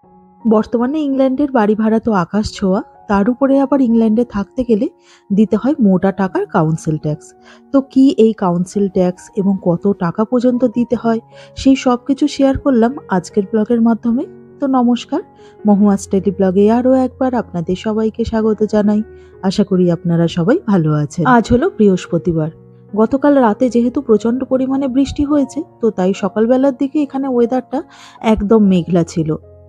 বর্তমানে ইংল্যান্ডের বাড়ি ভাড়া তো আকাশ ছোঁয়া। তার উপরে আবার ইংল্যান্ডে থাকতে গেলে দিতে হয় মোটা টাকার কাউন্সিল ট্যাক্স। তো কি এই কাউন্সিল ট্যাক্স এবং কত টাকা পর্যন্ত দিতে হয়, সেই সব কিছু শেয়ার করলাম আজকের ব্লগের মাধ্যমে। তো নমস্কার, মহুয়া স্টাডি ব্লগে আরও একবার আপনাদের সবাইকে স্বাগত জানাই। আশা করি আপনারা সবাই ভালো আছেন। আজ হলো বৃহস্পতিবার। গতকাল রাতে যেহেতু প্রচণ্ড পরিমাণে বৃষ্টি হয়েছে, তো তাই সকালবেলার দিকে এখানে ওয়েদারটা একদম মেঘলা ছিল।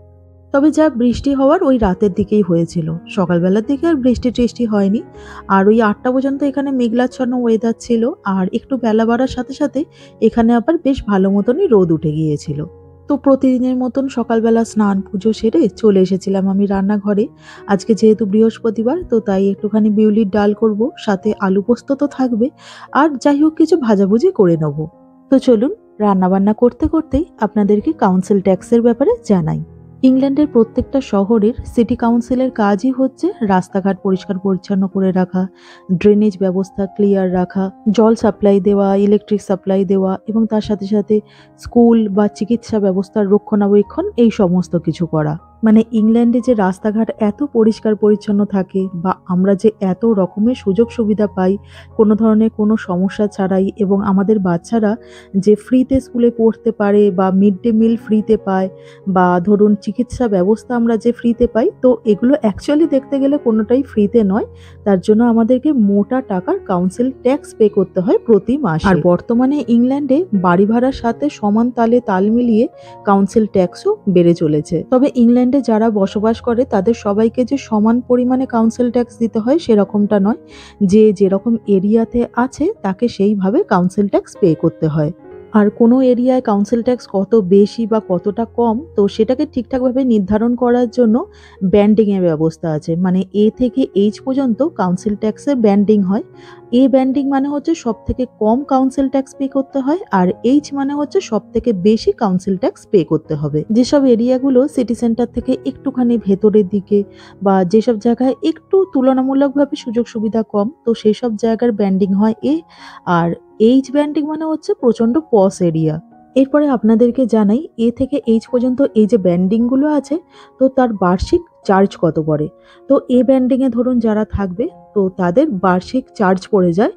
তবে যা বৃষ্টি হওয়ার ওই রাতের দিকেই হয়েছিল, সকালবেলার দিকে আর বৃষ্টি টিষ্টি হয়নি। আর ওই 8টা পর্যন্ত এখানে মেঘলাচ্ছন্ন ওয়েদার ছিল, আর একটু বেলা বাড়ার সাথে সাথে এখানে আবার বেশ ভালো মতনই রোদ উঠে গিয়েছিল। তো প্রতিদিনের মতন সকালবেলা স্নান পুজো সেরে চলে এসেছিলাম আমি রান্নাঘরে। আজকে যেহেতু বৃহস্পতিবার, তো তাই একটুখানি বিউলির ডাল করব, সাথে আলু পোস্ত তো থাকবে, আর যাই হোক কিছু ভাজাভুজি করে নেব। তো চলুন, রান্নাবান্না করতে করতেই আপনাদেরকে কাউন্সিল ট্যাক্সের ব্যাপারে জানাই। ইংল্যান্ডের প্রত্যেকটা শহরের সিটি কাউন্সিলের কাজই হচ্ছে রাস্তাঘাট পরিষ্কার পরিচ্ছন্ন করে রাখা, ড্রেনেজ ব্যবস্থা ক্লিয়ার রাখা, জল সাপ্লাই দেওয়া, ইলেকট্রিক সাপ্লাই দেওয়া, এবং তার সাথে সাথে স্কুল বা চিকিৎসা ব্যবস্থার রক্ষণাবেক্ষণ, এই সমস্ত কিছু করা। মানে ইংল্যান্ডে যে রাস্তাঘাট এত পরিষ্কার পরিচ্ছন্ন থাকে, বা আমরা যে এত রকমের সুযোগ সুবিধা পাই কোনো ধরনের কোনো সমস্যা ছাড়াই, এবং আমাদের বাচ্চারা যে ফ্রিতে স্কুলে পড়তে পারে, বা মিড ডে মিল ফ্রিতে পায়, বা ধরুন চিকিৎসা ব্যবস্থা আমরা যে ফ্রিতে পাই, তো এগুলো অ্যাকচুয়ালি দেখতে গেলে কোনোটাই ফ্রিতে নয়। তার জন্য আমাদেরকে মোটা টাকার কাউন্সিল ট্যাক্স পে করতে হয় প্রতি মাসে। আর বর্তমানে ইংল্যান্ডে বাড়ি ভাড়ার সাথে সমান তালে তাল মিলিয়ে কাউন্সিল ট্যাক্সও বেড়ে চলেছে। তবে ইংল্যান্ডে যারা বসবাস করে তাদের সবাইকে যে সমান পরিমাণে কাউন্সিল ট্যাক্স দিতে হয় সেরকমটা নয়। যে যেরকম এরিয়াতে আছে তাকে সেইভাবে কাউন্সিল ট্যাক্স পে করতে হয়। আর কোনো এরিয়ায় কাউন্সিল ট্যাক্স কত বেশি বা কতটা কম, তো সেটাকে ঠিকঠাকভাবে নির্ধারণ করার জন্য ব্যান্ডিংয়ের ব্যবস্থা আছে। মানে এ থেকে এইচ পর্যন্ত কাউন্সিল ট্যাক্সের ব্যান্ডিং হয়। এ ব্যান্ডিং মানে হচ্ছে সব থেকে কম কাউন্সিল ট্যাক্স পে করতে হয়, আর এইচ মানে হচ্ছে সব থেকে বেশি কাউন্সিল ট্যাক্স পে করতে হবে। যেসব এরিয়াগুলো সিটি সেন্টার থেকে একটুখানি ভেতরের দিকে, বা যেসব জায়গায় একটু তুলনামূলকভাবে সুযোগ সুবিধা কম, তো সেই সব জায়গার ব্যান্ডিং হয় এ। আর এইচ ব্যান্ডিং মানে হচ্ছে প্রচন্ড পস এরিয়া। এরপরে আপনাদেরকে জানাই, এ থেকে এইচ পর্যন্ত এই যে ব্যান্ডিংগুলো আছে, তো তার বার্ষিক চার্জ কত পড়ে। তো এ ব্যান্ডিংয়ে ধরুন যারা থাকবে, তো তাদের বার্ষিক চার্জ পড়ে যায়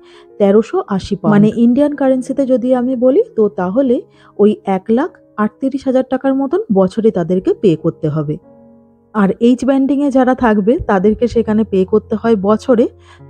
1380 পাউন্ড। মানে ইন্ডিয়ান কারেন্সিতে যদি আমি বলি, তো তাহলে ওই 1,38,000 টাকার মতন বছরে তাদেরকে পে করতে হবে। আর এইচ ব্যান্ডিংয়ে যারা থাকবে তাদেরকে সেখানে পে করতে হয় বছরে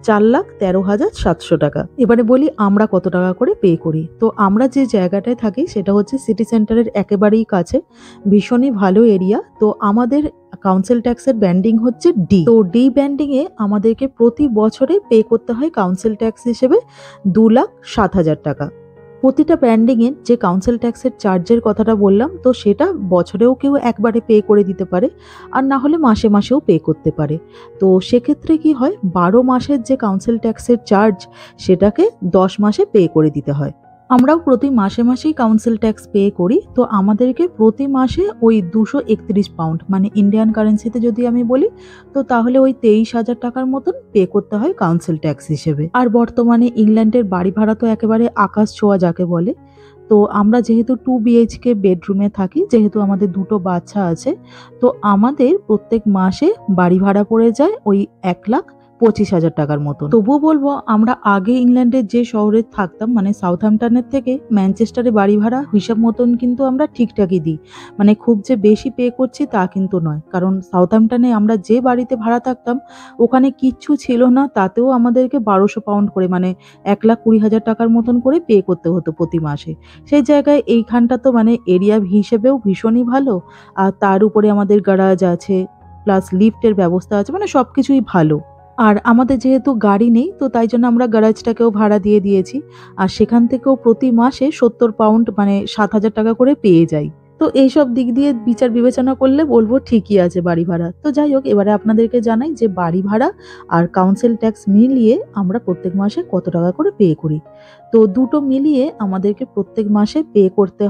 4,13,700 টাকা। এবারে বলি আমরা কত টাকা করে পে করি। তো আমরা যে জায়গাটায় থাকি সেটা হচ্ছে সিটি সেন্টারের একেবারেই কাছে, ভীষণই ভালো এরিয়া। তো আমাদের কাউন্সিল ট্যাক্সের ব্যান্ডিং হচ্ছে ডি। তো ডি ব্যান্ডিংয়ে আমাদেরকে প্রতি বছরে পে করতে হয় কাউন্সিল ট্যাক্স হিসেবে 2,07,000 টাকা। প্রতিটা ব্যান্ডিংয়ের যে কাউন্সিল ট্যাক্সের চার্জের কথাটা বললাম, তো সেটা বছরেও কেউ একবারে পে করে দিতে পারে, আর না হলে মাসে মাসেও পে করতে পারে। তো সেক্ষেত্রে কি হয়, 12 মাসের যে কাউন্সিল ট্যাক্সের চার্জ, সেটাকে 10 মাসে পে করে দিতে হয়। আমরাও প্রতি মাসে মাসেই কাউন্সিল ট্যাক্স পে করি। তো আমাদেরকে প্রতি মাসে ওই 231 পাউন্ড, মানে ইন্ডিয়ান কারেন্সিতে যদি আমি বলি, তো তাহলে ওই 23,000 টাকার মতন পে করতে হয় কাউন্সিল ট্যাক্স হিসেবে। আর বর্তমানে ইংল্যান্ডের বাড়ি ভাড়া তো একেবারে আকাশ ছোঁয়া যাকে বলে। তো আমরা যেহেতু 2 বিএইচকে বেডরুমে থাকি, যেহেতু আমাদের দুটো বাচ্চা আছে, তো আমাদের প্রত্যেক মাসে বাড়ি ভাড়া পড়ে যায় ওই 1,25,000 টাকার মতো। তবুও বলবো, আমরা আগে ইংল্যান্ডের যে শহরে থাকতাম, মানে সাউথহ্যাম্পটনের থেকে ম্যানচেস্টারে বাড়ি ভাড়া হিসাব মতন কিন্তু আমরা ঠিকঠাকই দিই। মানে খুব যে বেশি পে করছি তা কিন্তু নয়, কারণ সাউথহ্যাম্পটনে আমরা যে বাড়িতে ভাড়া থাকতাম ওখানে কিচ্ছু ছিল না, তাতেও আমাদেরকে 1200 পাউন্ড করে, মানে 1,20,000 টাকার মতন করে পে করতে হতো প্রতি মাসে। সেই জায়গায় এইখানটা তো মানে এরিয়া হিসেবেও ভীষণই ভালো, আর তার উপরে আমাদের গ্যারাজ আছে, প্লাস লিফটের ব্যবস্থা আছে, মানে সবকিছুই ভালো। আর আমাদের যেহেতু গাড়ি নেই, তো তাই জন্য আমরা গ্যারাজটাকেও ভাড়া দিয়ে দিয়েছি, আর সেখান থেকেও প্রতি মাসে 70 পাউন্ড, মানে 7,000 টাকা করে পেয়ে যাই। তো এইসব দিক দিয়ে বিচার বিবেচনা করলে বলবো ঠিকই আছে বাড়ি ভাড়া। তো যাই হোক, এবারে আপনাদেরকে জানাই যে বাড়ি ভাড়া আর কাউন্সিল ট্যাক্স মিলিয়ে আমরা প্রত্যেক মাসে কত টাকা করে পে করি। তো দুটো মিলিয়ে আমাদেরকে প্রত্যেক মাসে পে করতে হয়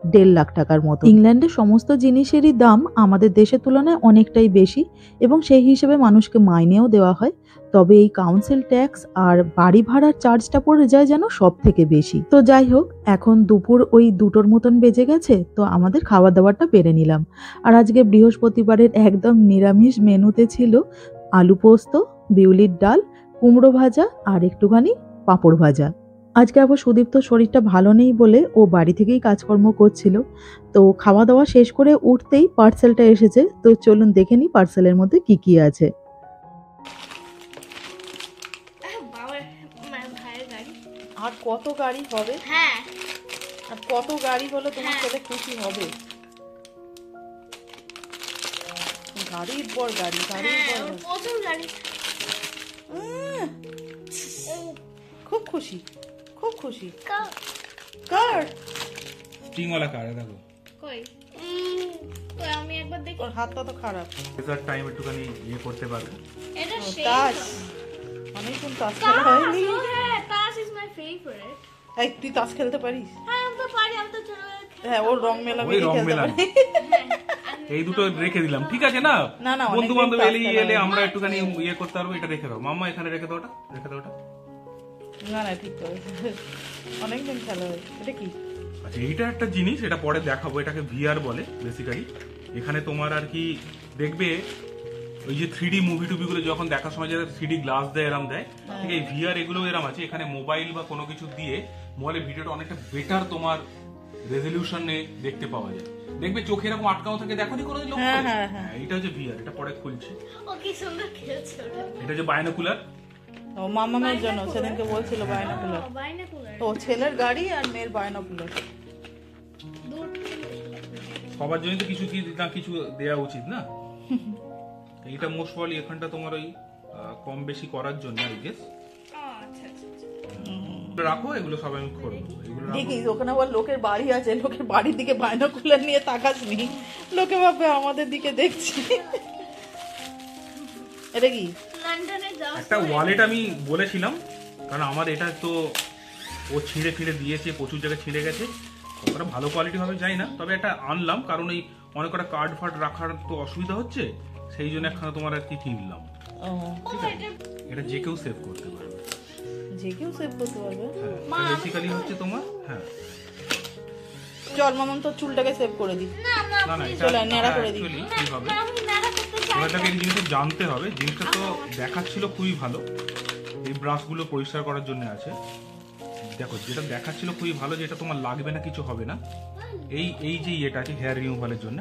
1.5 লাখ টাকার মতো। ইংল্যান্ডে সমস্ত জিনিসেরই দাম আমাদের দেশের তুলনায় অনেকটাই বেশি এবং সেই হিসেবে মানুষকে মাইনেও দেওয়া হয়। তবে এই কাউন্সিল ট্যাক্স আর বাড়ি ভাড়ার চার্জটা পড়ে যায় যেন সব থেকে বেশি। তো যাই হোক, এখন দুপুর ওই 2টোর মতন বেজে গেছে, তো আমাদের খাওয়া দাওয়াটা বেড়ে নিলাম। আর আজকে বৃহস্পতিবারের একদম নিরামিষ মেনুতে ছিল আলু পোস্ত, বিউলির ডাল, কুমড়ো ভাজা আর একটুখানি পাঁপড় ভাজা। আজকে আবার সুদীপ্ত শরীরটা ভালো নেই বলে ও বাড়ি থেকেই কাজকর্ম করছিল। তো খাওয়া দাওয়া শেষ করে উঠতেই পার্সেলটা এসেছে। তো চলুন দেখে নিই পার্সেলের মধ্যে কি কি আছে। আর কত গাড়ি হবে? হ্যাঁ, আর কত গাড়ি হলে তোমার ছেলে খুশি হবে? গাড়ির পর গাড়ি, গাড়ির পর গাড়ি। প্রচুর গাড়ি। খুব খুশি, খুব খুশি। কার? টিংওয়ালা কার দেখো। কই? কই আমি একবার দেখি। ওর হাতটা তো খারাপ। রেজার টাইম একটুখানি ইয়ে করতে পারবে। এটা সেই তাস। অনেকক্ষণ তাস খেলা হয়নি। হ্যাঁ, তাস ইজ মাই ফেভারিট। এই তুই তাস খেলতে পারিস? হ্যাঁ, আমি তো পারি, আমি তো ছোটবেলায় খেলতাম। হ্যাঁ, ওর রং মেলা ওই রং খেলতে মেলা। পারি। এই দুটো রেখে দিলাম, ঠিক আছে না? না, না, বন্ধু অনেকদিন বান্ধব তাস এলে খেলা এলে হয়নি। আমরা একটুখানি ইয়ে করতে পারবো। এটা রেখে দাও মাম্মা, এখানে রেখে দাও, ওটা রেখে দাও। ওটা না না, ঠিক করে। অনেকদিন খেলা হয়। এটা কি? আচ্ছা, এইটা একটা জিনিস, এটা পরে দেখাবো। এটাকে ভিআর বলে বেসিক্যালি। এখানে তোমার আর কি দেখবে ওই যে 3D মুভি টুভিগুলো যখন দেখার সময় যে 3D গ্লাস দেয়, এরম দেয়, ঠিক এই ভিআর এগুলো এরম আছে। এখানে মোবাইল বা কোনো কিছু দিয়ে মোবাইলের ভিডিওটা অনেকটা বেটার তোমার রেজলিউশনে দেখতে পাওয়া যায়। দেখবে চোখে এরকম আটকাও থাকে, দেখো নি কোনোদিন লোক? হ্যাঁ, এটা হচ্ছে ভিআর। এটা পরে খুলছে। ও কি সুন্দর খেলছে ওটা। এটা যে বায়োনোকুলার। ও মামামের জন্য সেদিনকে বলছিল বায়নাকুলার। বাইনাকুলার। তো ছেলের গাড়ি আর মেয়ের বায়নাকুলার। দূর থেকে সবার জন্য তো কিছু কি না কিছু দেওয়া উচিত না? এইটা মোস্ট প্রবাবলি এখানটা তোমার ওই কম বেশি করার জন্য আই গেস। আচ্ছা আচ্ছা। রাখো, এগুলো সব আমি করবো। এগুলো রাখো। দেখিস ওখানে আবার লোকের বাড়ি আছে, লোকের বাড়ির দিকে বায়নাকুলার নিয়ে তাকাসনি, লোকে ভাববে আমাদের দিকে দেখছি। এটা কি? লন্ডনে যাও। একটা ওয়ালেট আমি বলেছিলাম, কারণ আমার এটা তো ও ছিঁড়ে ফিরে দিয়েছে, প্রচুর জায়গায় ছিঁড়ে গেছে। কতটা ভালো কোয়ালিটি হবে জানি না, তবে এটা আনলাম কারণ এই অনেক কটা কার্ড ফার্ড রাখার তো অসুবিধা হচ্ছে, সেই জন্য একখানা তোমার আর কি কিনলাম। ও, ঠিক আছে, এটা যে কেউ সেভ করতে পারবে। যে কেউ সেভ করতে পারবে। হ্যাঁ, বেসিক্যালি হচ্ছে তোমার। হ্যাঁ, চল মামাম তো চুলটাকে সেভ করে দি। না না না না, এটা চলো, ন্যাড়া করে দিই। actually কি হবে, আমি নাড়া করতে চাই। ওটাকে এই জিনিসটা জানতে হবে। জিনিসটা তো দেখাচ্ছিল খুবই ভালো, এই ব্রাশগুলো পরিষ্কার করার জন্য আছে। দেখো, যেটা দেখাচ্ছিল খুবই ভালো, যেটা তোমার লাগবে না, কিছু হবে না। এই যে ইয়েটা আছে হেয়ার রিমুভালের জন্য।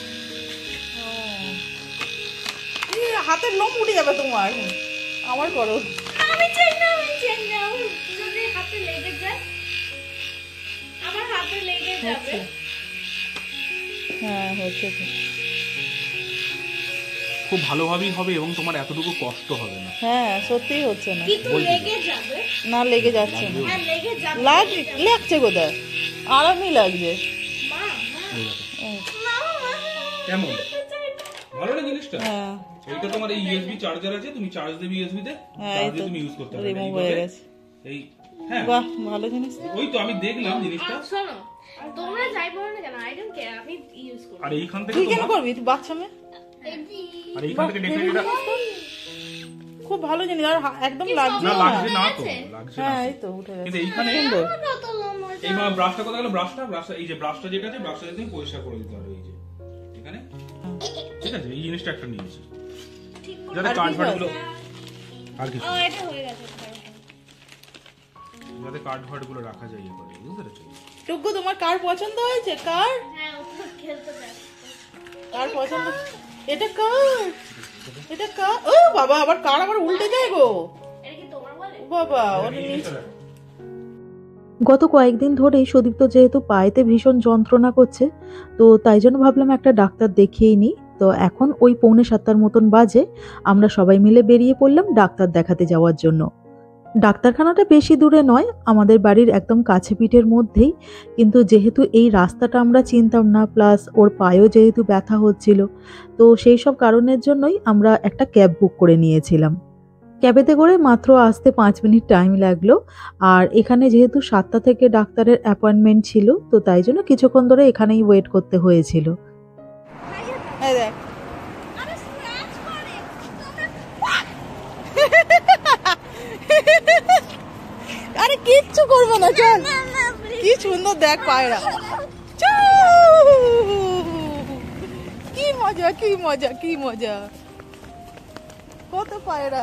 হাতের লোম উঠে যাবে তোমার। আমার করো। আমি চাই না, আমি চাই না। যদি হাতে লেগে যায়, আমার হাতে লেগে যাবে। হ্যাঁ, হচ্ছে তো। খুব ভালোভাবেই হবে এবং তোমার এতটুকু কষ্ট হবে না। হ্যাঁ, সত্যিই হচ্ছে না। কিন্তু লেগে যাবে। না, লেগে যাচ্ছে না। হ্যাঁ, লেগে যাবে। লাগছে কোথায়? আরামই লাগছে। মা, এই দেখো। মা, মা। কেমন ভালো না জিনিসটা? হ্যাঁ, এইটা তোমার এই ইউএসবি চার্জার আছে, তুমি চার্জ দেবে ইউএসবি তে, হ্যাঁ, চার্জ এই দিয়ে তো তুমি ইউজ করতে পারবে। রিমুভ হয়ে গেছে। এই হ্যাঁ, বাহ, ভালো জিনিস। ওই তো আমি দেখলাম জিনিসটা। শোনো, তোমরা যাই বলো না কেন, আই ডোন্ট কেয়ার, আমি ইউজ করব। আর এইখান থেকে তুই কেন তোমার, করবি? তুই বাচ্চা মেয়ে। আর এইখান থেকে ডেফিনেটলি এটা খুব ভালো জিনিস, আর একদম লাগছে না, না। লাগছে না তো, লাগছে না। হ্যাঁ, এই তো উঠে গেছে। কিন্তু এইখানে সুন্দর। এই ব্রাশটা কোথায় গেল? ব্রাশটা এই যে ব্রাশটা যেটা আছে, ব্রাশটা তুমি পরিষ্কার করে দিতে হবে। এই যে এখানে, ঠিক আছে, এই জিনিসটা একটা নিয়েছি যাতে আর কার্ড কি ফার্ড আছে? গুলো, আর কিছু ও এটা হয়ে গেছে। যাতে কার্ড ফার্ড গুলো রাখা যায় ইয়ে করে, বুঝতে পেরেছো? টুকু, তোমার কার পছন্দ হয়েছে? কার হ্যাঁ, ও তো খেলতে যায়। কার পছন্দ? এটা কার? এটা কার? ও বাবা, আবার কার আবার উল্টে যায় গো। এটা কি তোমার বলে? ও বাবা, ওর এই নিচে। জিনিসটা রাখো। গত কয়েকদিন ধরেই সুদীপ্ত যেহেতু পায়েতে ভীষণ যন্ত্রণা করছে, তো তাই জন্য ভাবলাম একটা ডাক্তার দেখিয়ে নিই। তো এখন ওই 6:45 মতন বাজে, আমরা সবাই মিলে বেরিয়ে পড়লাম ডাক্তার দেখাতে যাওয়ার জন্য। ডাক্তারখানাটা বেশি দূরে নয়, আমাদের বাড়ির একদম কাছে পিঠের মধ্যেই, কিন্তু যেহেতু এই রাস্তাটা আমরা চিনতাম না, প্লাস ওর পায়েও যেহেতু ব্যথা হচ্ছিল, তো সেই সব কারণের জন্যই আমরা একটা ক্যাব বুক করে নিয়েছিলাম। ক্যাবেতে করে মাত্র আসতে 5 মিনিট টাইম লাগলো। আর এখানে যেহেতু 7টা থেকে ডাক্তারের অ্যাপয়েন্টমেন্ট ছিল, তো তাই জন্য কিছুক্ষণ ধরে এখানেই ওয়েট করতে হয়েছিল। এই দেখ আরে স্ক্র্যাচ করে আরে কিচ্ছু করবো না, চল। না প্লিজ কি সুন্দর দেখ পায়রা। চু! কি মজা, কি মজা, কি মজা, কত পায়রা।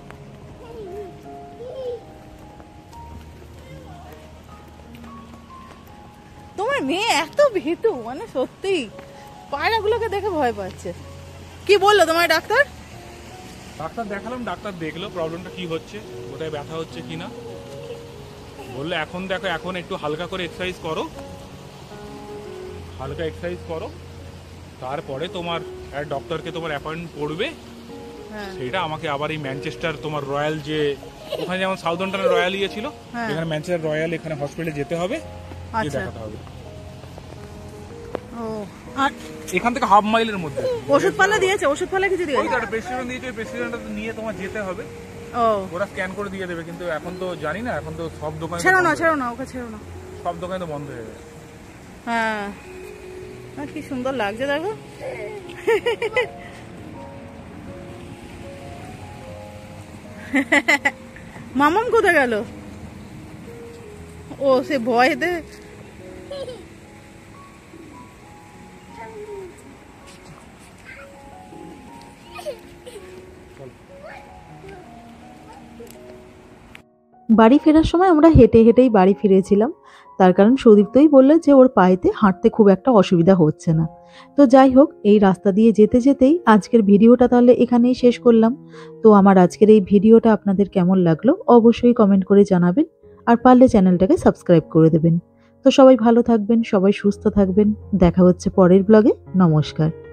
তোমার মেয়ে এত ভীতু, মানে সত্যি পায়রাগুলোকে দেখে ভয় পাচ্ছে। কি বললো তোমার ডাক্তার? ডাক্তার দেখালাম, ডাক্তার দেখলো প্রবলেমটা কি হচ্ছে, কোথায় ব্যথা হচ্ছে কিনা। বললে এখন দেখো, এখন একটু হালকা করে এক্সারসাইজ করো, হালকা এক্সারসাইজ করো, তারপরে তোমার ডক্টরকে তোমার অ্যাপয়েন্টমেন্ট করবে। হ্যাঁ সেটা আমাকে আবার এই ম্যানচেস্টার তোমার রয়্যাল, যে ওখানে যেমন সাউদার্নটার রয়্যাল ইয়ে ছিল, হ্যাঁ। এখানে ম্যানচেস্টার রয়্যাল এখানে হসপিটালে যেতে হবে, গিয়ে আচ্ছা। দেখাতে হবে। ও, আর এখান থেকে হাফ মাইলের মধ্যে। ওষুধপালা দিয়েছে? ওষুধপালা কিছু ওই দিয়েছে? তো একটা প্রেসক্রিপশন দিয়েছে, ওই প্রেসক্রিপশনটা নিয়ে তোমার যেতে হবে, ও, ওরা স্ক্যান করে দিয়ে দেবে। কিন্তু এখন তো জানি না, এখন তো সব দোকানে ছেড়ো না, ছেড়ো না, ওকে ছেড়ো না। সব দোকানে তো বন্ধ হয়ে গেছে। হ্যাঁ, আর কি সুন্দর লাগছে দেখো। মামাম কোথায় গেল? ও সে ভয়েতে। বাড়ি ফেরার সময় আমরা হেঁটে হেঁটেই বাড়ি ফিরেছিলাম। তার কারণ সুদীপ্তই বলল যে ওর পায়েতে হাঁটতে খুব একটা অসুবিধা হচ্ছে না। তো যাই হোক, এই রাস্তা দিয়ে যেতে যেতেই আজকের ভিডিওটা তাহলে এখানেই শেষ করলাম। তো আমার আজকের এই ভিডিওটা আপনাদের কেমন লাগলো অবশ্যই কমেন্ট করে জানাবেন, আর পারলে চ্যানেলটাকে সাবস্ক্রাইব করে দেবেন। তো সবাই ভালো থাকবেন, সবাই সুস্থ থাকবেন, দেখা হচ্ছে পরের ব্লগে। নমস্কার।